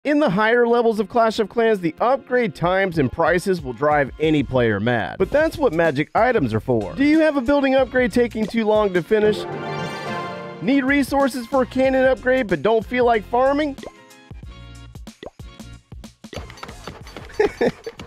In the higher levels of Clash of Clans, the upgrade times and prices will drive any player mad. But that's what magic items are for. Do you have a building upgrade taking too long to finish? Need resources for a cannon upgrade but don't feel like farming?